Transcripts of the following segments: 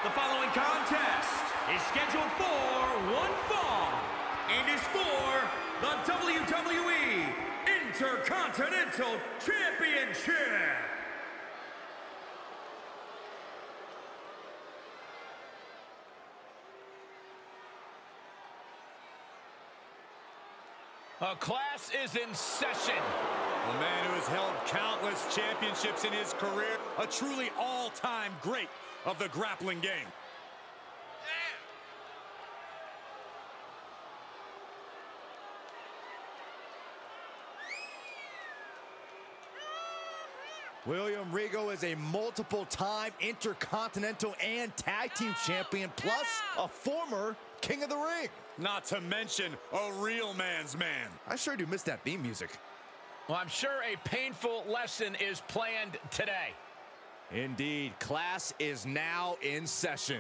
The following contest is scheduled for one fall and is for the WWE Intercontinental Championship. A class is in session. A man who has held countless championships in his career, a truly all-time great of the grappling game. William Regal is a multiple-time Intercontinental and Tag Team Champion, plus a former King of the Ring. Not to mention a real man's man. I sure do miss that theme music. Well, I'm sure a painful lesson is planned today. Indeed, class is now in session.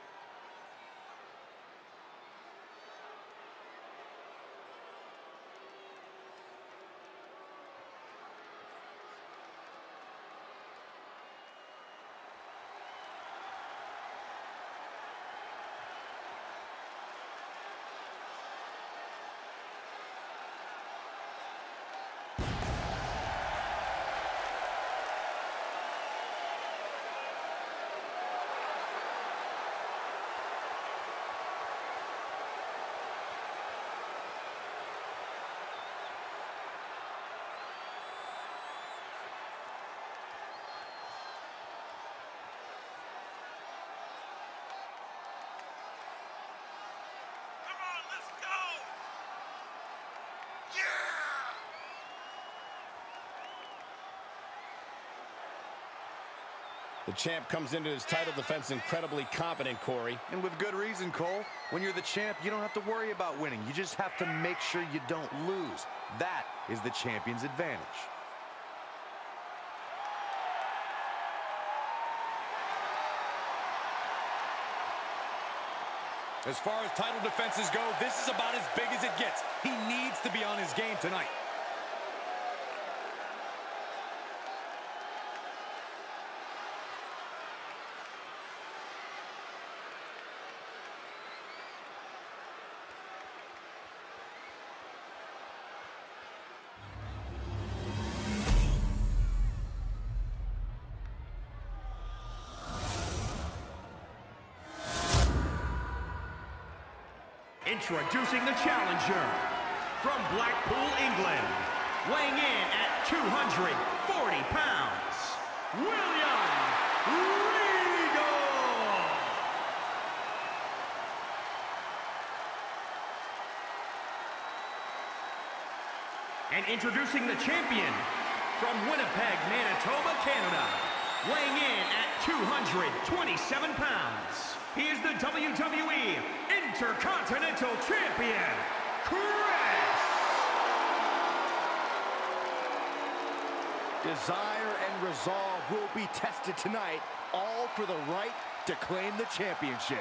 The champ comes into his title defense incredibly confident, Corey. And with good reason, Cole. When you're the champ, you don't have to worry about winning. You just have to make sure you don't lose. That is the champion's advantage. As far as title defenses go, this is about as big as it gets. He needs to be on his game tonight. Introducing the challenger from Blackpool, England, weighing in at 240 pounds, William Regal. And introducing the champion from Winnipeg, Manitoba, Canada, weighing in at 227 pounds. He is the WWE Intercontinental Champion, Chris. Desire and resolve will be tested tonight, all for the right to claim the championship.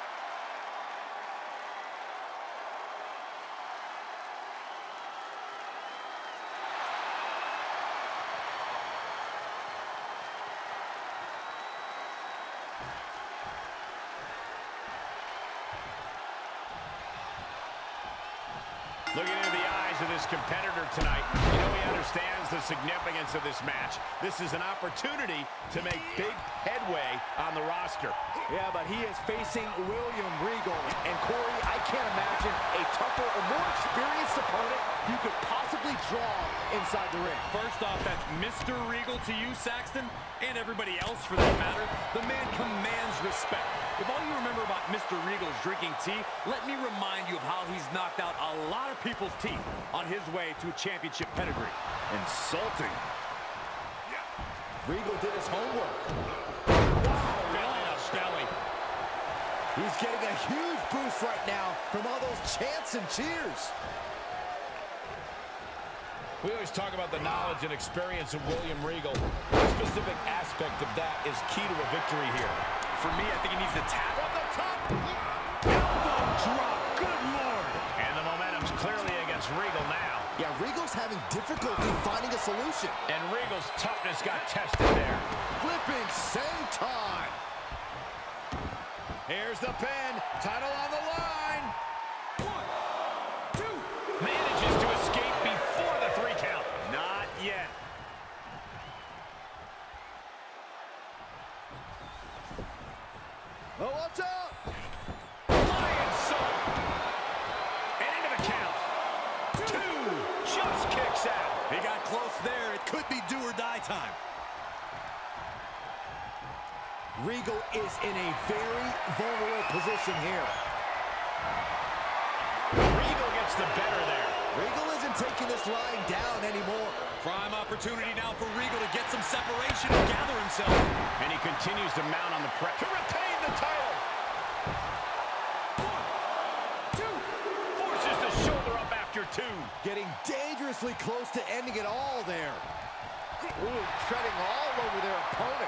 Looking into the eyes of this competitor tonight, you know he understands the significance of this match. This is an opportunity to make big headway on the roster. Yeah, but he is facing William Regal. And Corey, I can't imagine a tougher or more experienced opponent you could possibly draw inside the ring. First off, that's Mr. Regal to you, Saxton, and everybody else for that matter. The man commands respect. If all you remember about Mr. Regal's drinking tea, let me remind you of how he's knocked out a lot of people's teeth on his way to a championship pedigree. Insulting. Regal did his homework. Belly to belly. He's getting a huge boost right now from all those chants and cheers. We always talk about the knowledge and experience of William Regal. What specific aspect of that is key to a victory here? For me, I think he needs to tap on the top. Elbow drop. Good Lord. And the momentum's clearly against Regal now. Yeah, Regal's having difficulty finding a solution. And Regal's toughness got tested there. Flipping senton. Here's the pin. Title on the line. 1, 2. Manages to escape before the 3 count. Not yet. Oh, watch out! Lion Song. And into the count. 2. Just kicks out. He got close there. It could be do or die time. Regal is in a very vulnerable position here. Regal gets the better there. Regal isn't taking this lying down anymore. Prime opportunity now for Regal to get some separation and gather himself. And he continues to mount on the press to retain the title. 1, 2. Forces the shoulder up after 2. Getting dangerously close to ending it all there. Ooh, treading all over their opponent.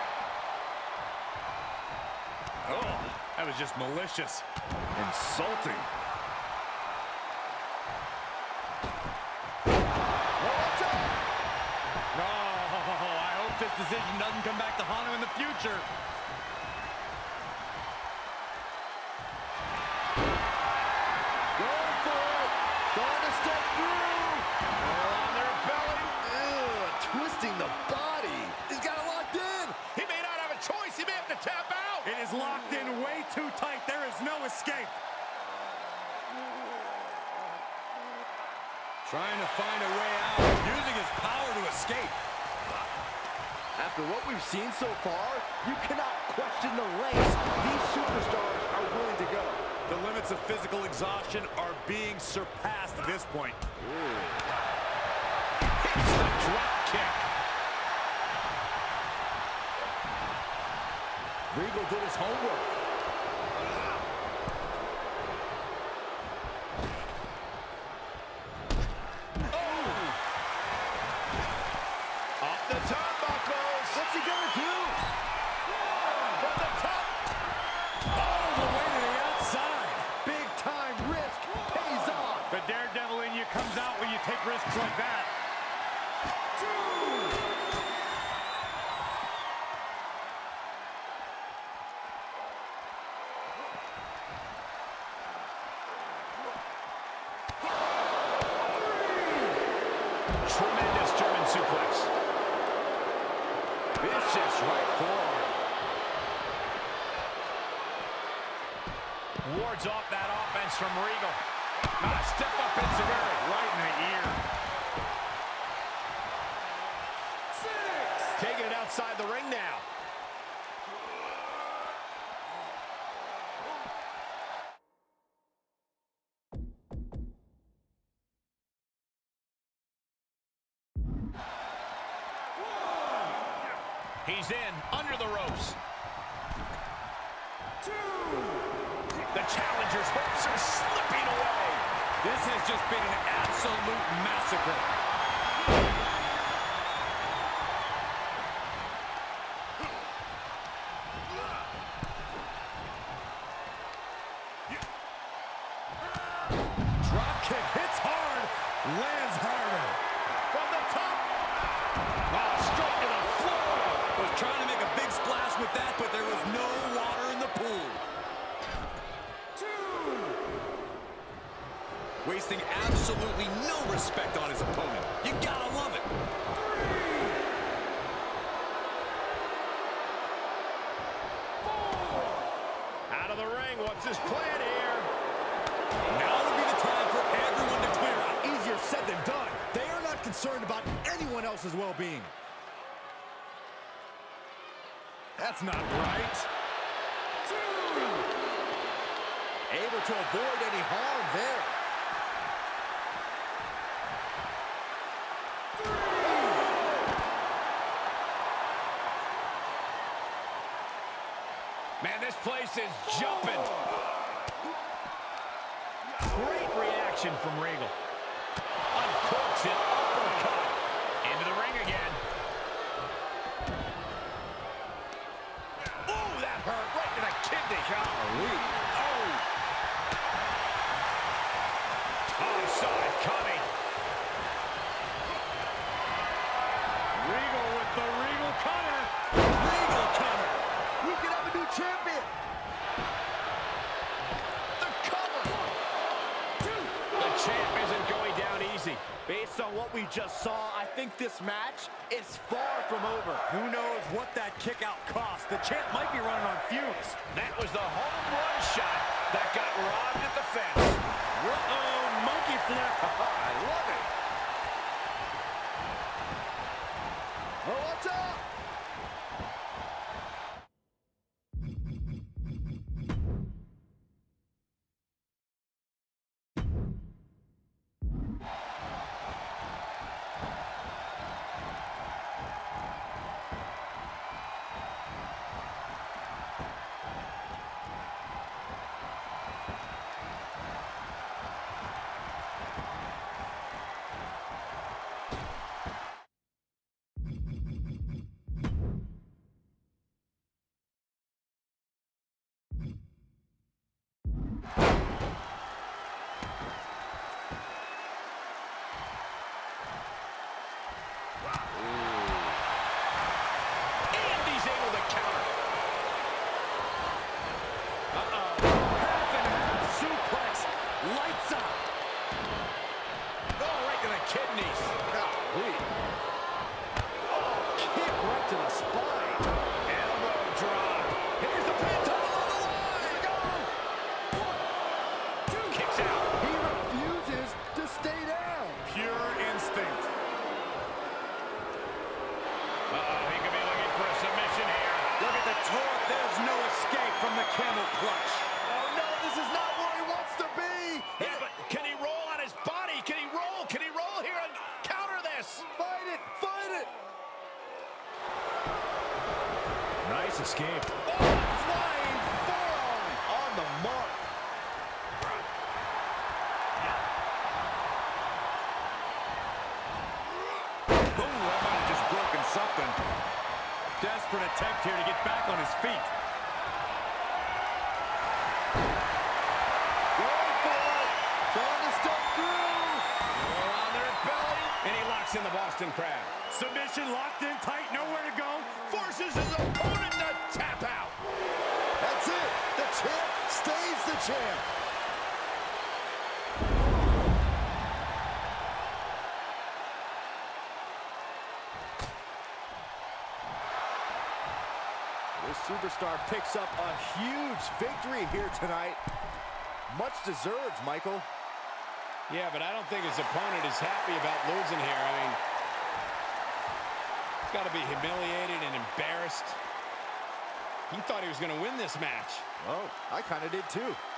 Oh, that was just malicious. Insulting. Oh, I hope this decision doesn't come back to haunt him in the future. Going for it. Going to step through. All on their belly. Ugh, twisting the body. He's got it locked in. He may not have a choice. He may have to tap out. It is locked in way too tight. There is no escape. Trying to find a way out, using his power to escape. After what we've seen so far, you cannot question the lengths these superstars are willing to go. The limits of physical exhaustion are being surpassed at this point. Hits the drop kick. Regal did his homework. Comes out when you take risks like that. 2. Tremendous German suplex. Vicious right forearm. Wards off that offense from Regal. Step up enziguri right in the ear. 6. Taking it outside the ring now. He's in, under the ropes. 2. The challenger's hopes are slipping away. This has just been an absolute massacre. Drop kick hits hard, lands harder. From the top. Straight to the floor. Was trying to make a big splash with that, but there was no water in the pool. 2. Wasting absolutely no respect on his opponent. You gotta love it. 3. 4. Out of the ring. What's his plan here? Now would be the time for everyone to clear out. Easier said than done. They are not concerned about anyone else's well-being. That's not right. 2. Able to avoid any harm there. 3. Man, this place is jumping. Great reaction from Regal. Uncorks it, uppercut. Into the ring again. Ooh, that hurt right to the kidney. Oh, he saw it coming. Regal with the Regal cutter. Regal cutter. We can have a new champion. champ isn't going down easy. Based on what we just saw, I think this match is far from over. Who knows what that kick out cost? The champ might be running on fumes. That was the home run shot that got robbed at the fence. Uh-oh, monkey flip. I love it. Oh, what's up? Kidneys. Golly. Oh, kick right to the spine. Elbow drop. Here's the pin, total on the line. Here we go. 1, 2. Kicks out. He refuses to stay down. Pure instinct. He could be looking for a submission here. Look at the torque. There's no escape from the camel clutch. Oh, no, this is not where he wants to be. Yeah, but can he roll on his body? Can he roll? Can he roll here and counter this? Fight it, fight it. Nice escape. Oh, flying forearm on the mark. Boom, that might have just broken something. Desperate attempt here to get back on his feet. Going for it. Trying to step through. Around their belly. And he locks in the Boston Crab. Submission locked in tight, nowhere to go. Forces his opponent to tap out. That's it. The champ stays the champ. This superstar picks up a huge victory here tonight. Much deserved, Michael. Yeah, but I don't think his opponent is happy about losing here. I mean, he's got to be humiliated and embarrassed. He thought he was going to win this match. Oh, I kind of did too.